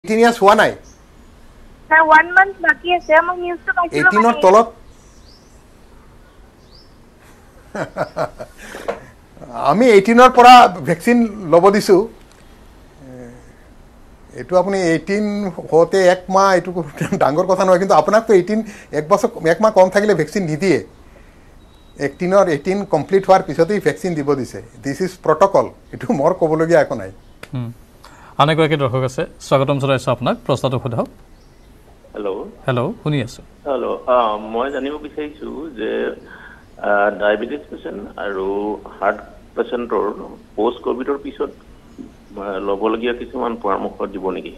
18 years হোৱা নাই না 1 month বাকি আছে মই নিউজটো পাইছিলো 18 ৰ তলত আমি 18 ৰ পৰা ভ্যাকচিন লব দিছো এটো আপুনি 18 হতে এক মাহ এটো ডাঙৰ কথা নহয় কিন্তু আপোনাক তো 18 এক বছৰ এক মাহ কম থাকিলে ভ্যাকচিন নিদিয়ে 18 কমপ্লিট হোৱাৰ পিছতেই ভ্যাকচিন দিব দিছে দিস ইজ প্ৰটোকল এটো মোৰ কবলগীয়া একো নাই আনেগৰাকী দৰ্শক আছে স্বাগতম জনাইছো আপোনাক প্ৰশ্নটো সোধক হেল্ল শুনি আছো হেল্ল মই জানিব বিচাৰিছো যে ডায়াবেটিস পেশেন্ট আৰু হাৰ্ট পেশেন্টৰ পোষ্ট কোভিডৰ পিছত লবলগীয়া কিছুমান পৰামৰ্শ দিব নেকি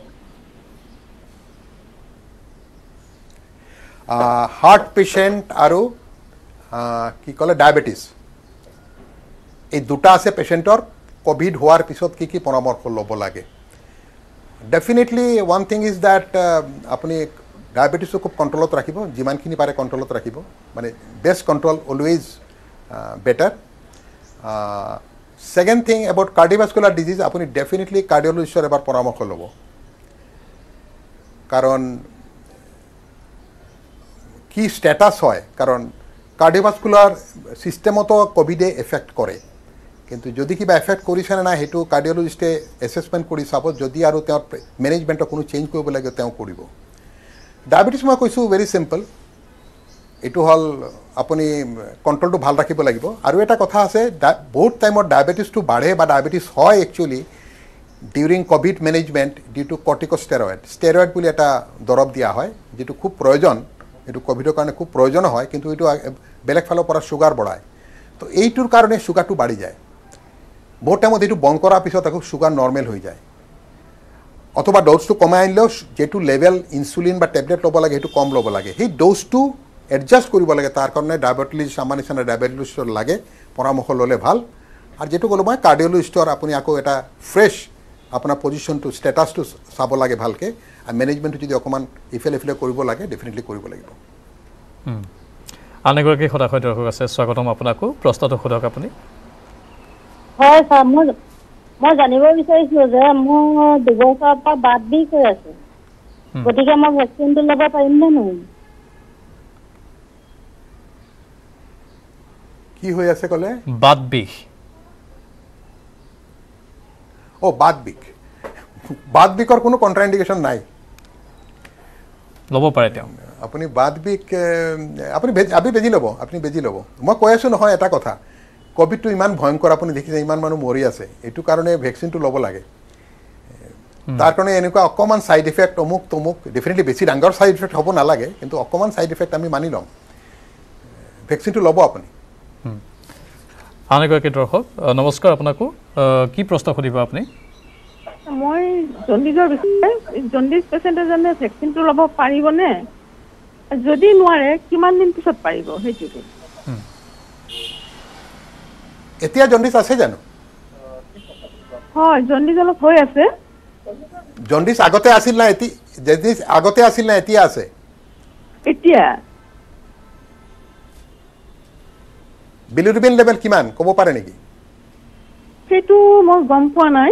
হাৰ্ট পেশেন্ট আৰু কি কলে ডায়াবেটিস এই দুটা আছে পেশেন্টৰ কোভিড হোৱাৰ পিছত কি পৰামৰ্শ লব লাগে definitely one thing is that আপনি ডায়াবেটিস খুব কন্ট্রোলত রাখিব যিমানখিনি পারে কন্ট্রোলত রাখিব মানে best control always better second thing about cardiovascular disease আপনি ডেফিনেটলি কার্ডিওলজিস্টৰ এবাৰ পৰামৰ্শ ল'ব কাৰণ কি স্ট্যাটাস হয় কাৰণ কার্ডিওভাস্কুলার সিস্টেমতো কোভিডে এফেক্ট করে কিন্তু যদি কিবা এফেক্ট কৰিছে না হেতু কার্ডিওলজিস্টে এসেসমেন্ট কৰি চাব যদি আৰু তেওঁৰ ম্যানেজমেন্টৰ কোনো চেঞ্জ কৰিব লাগে তেওঁ কৰিব ডায়াবেটিস মই কৈছো ভেরি সিম্পল এটো হল আপনি কন্ট্রোলটো ভাল ৰাখিব লাগিব আৰু এটা কথা আছে বহুত টাইমত ডায়াবেটিসটো বাঢ়ে বা ডায়াবেটিস হয় actually during COVID management due to corticosteroid steroid বুলি এটা দৰব দিয়া হয় যেটো খুব প্ৰয়োজন এটো কোভিডৰ কাৰণে খুব প্ৰয়োজন হয় কিন্তু এটো বেলেগ ফালৰ পৰা সুগাৰ বঢ়ায় তো এইটোৰ কাৰণে সুগাৰটো বাঢ়ি যায় বহুত টাইমত এটো বন্ধ কৰাৰ পিছত আকৌ সুগাৰ নৰ্মেল হৈ যায় অথবা ডোজটো কমাই আনিলেও যেটো লেভেল ইনসুলিন বা ট্যাবলেট ল'ব লাগে হেতু কম ল'ব লাগে সেই ডোজটো এডজাস্ট কৰিব লাগে তাৰ কাৰণে ডায়াবেটিস সামানিছনা ডায়াবেটিসৰ লাগে পৰামৰ্শ ল'লে ভাল আৰু যেটো ক'লো মই কাৰ্ডিওলজিষ্টৰ আপুনি আকৌ এটা ফ্ৰেশ আপোনাৰ পজিশনটো স্ট্যাটাসটো চাব লাগে ভালকে আৰু ম্যানেজমেন্টটো যদি অকমান ইফেলে কৰিব লাগে ডেফিনেটলি কৰিব লাগিব আনেগৰাকী সদায় দৰ্শক আছে স্বাগতম আপোনাকো প্ৰশ্নটো সোধক আপুনি হয় স্যার মই জানিব বিচাৰিছো যে মোৰ দুবছৰৰ পৰা বাত বিষ হৈ আছে গতিকে মই ভ্যাকচিনটো ল'ব পাৰিম নে নহয় কি হৈ আছে কলে বাত বিষ ও বাত বিষৰ কোনো কন্ট্ৰাইন্ডিকেশন নাই ল'ব পাৰে তেওঁ আপুনি বাত বিষ আপুনি বেজি ল'ব আপুনি বেজি ল'ব মই কৈ আছো নহয় এটা কথা কোভিডটো ইমান ভয়ংকৰ আপুনি দেখিছে ইমান মানুহ মৰি আছে এটো কাৰণে ভ্যাকচিনটো ল'ব লাগে তাৰ কাৰণে এনেকুৱা অকমান সাইড ইফেক্ট অমুক ডেফিনেটলি বেছি ডাঙৰ সাইড ইফেক্ট হ'ব নালাগে কিন্তু অকমান সাইড ইফেক্ট আমি মানি লম ভ্যাকচিনটো ল'ব আপুনি আনেগৰাকী দৰ্শক নমস্কাৰ আপোনাকো কি প্ৰশ্ন সুধিব আপুনি মই জণ্ডিজৰ বিষয়ে জণ্ডিজ পেশেন্ট এজনে ভ্যাকচিনটো ল'ব পাৰিবনে যদি নোৱাৰে কিমান দিন পিছত পাৰিব হেতুকে এতিয়া জণ্ডিস আছে জানো হয় জণ্ডিস অলপ হৈ আছে জণ্ডিস আগতে আছিল না জণ্ডিস আগতে আছিল না এতিয়া আছে এতিয়া বিলিরুবিন লেভেল কিমান কব পাৰে নেকি সেইটো মই গম পোৱা নাই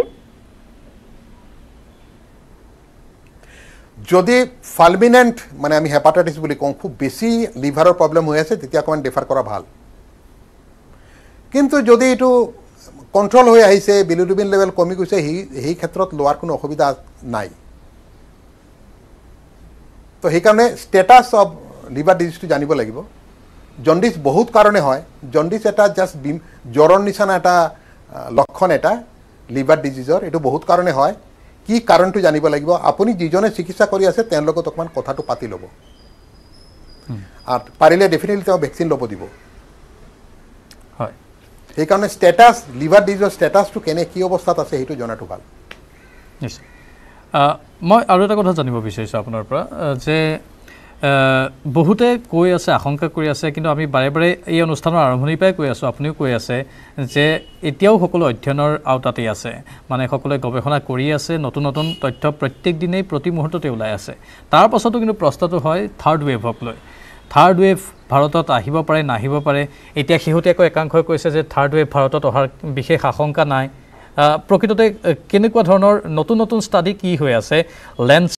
যদি ফালমিনেন্ট মানে আমি হেপাটাইটিস বুলি কওঁ খুব বেছি লিভাৰৰ প্ৰবলেম হৈ আছে তেতিয়া অকমান ডিফাৰ কৰা ভাল কিন্তু যদি এটো কন্ট্রোল হৈ আহিছে বিলিরুবিন লেভেল কমি গৈছে এই ক্ষেত্ৰত লোৱাৰ কোনো অসুবিধা নাই তো সেই কাৰণে স্ট্যাটাস অফ লিভার ডিজিজটো জানিব লাগিব জণ্ডিস বহুত কাৰণে হয় জণ্ডিস এটা জাস্ট জ্বৰৰ নিচিনা এটা লক্ষণ এটা লিভার ডিজিজৰ এটো বহুত কাৰণে হয় কি কাৰণটো জানিব লাগিব আপুনি যিজনে চিকিৎসা কৰি আছে তেওঁৰ লগত অকমান কথাটো পাতি ল'ব আৰু পাৰিলে ডেফিনেটলি তেওঁ ভ্যাকচিন ল'ব দিব হয় এই কাৰণে স্ট্যাটাস লিভার ডিজিজৰ স্ট্যাটাসটো কেনে কি অৱস্থাত আছে হেতু জনাটো ভাল নিশ্চয় মই আৰু এটা কথা জানিব বিচাৰিছো আপোনাৰ পৰা যে বহুতে কৈ আছে আশংকা কৰি আছে কিন্তু আমি বাৰে বাৰে এই অনুষ্ঠানৰ আৰম্ভণিৰ পৰাই কৈ আছো আপুনিও কৈ আছে যে এতিয়াও সকলো অধ্যয়নৰ আওতাতে আছে মানে সকলোৱে গৱেষণা কৰি আছে নতুন নতুন তথ্য প্ৰত্যেক দিনেই প্ৰতি মুহূৰ্ততে ওলাই আছে তাৰ পাছতো কিন্তু প্ৰশ্নটো হয় থাৰ্ড ৱেভক লৈ থাৰ্ড ৱেভ ভাৰতত আহিব পাৰে নাহিব পাৰে এতিয়া শেহতীয়াকৈ একাংশই কৈছে যে থাৰ্ড ৱেভ ভাৰতত অহাৰ বিশেষ আশংকা নাই প্ৰকৃততে কেনেকুৱা ধৰণৰ নতুন নতুন ষ্টাডি কি হৈ আছে লেন্স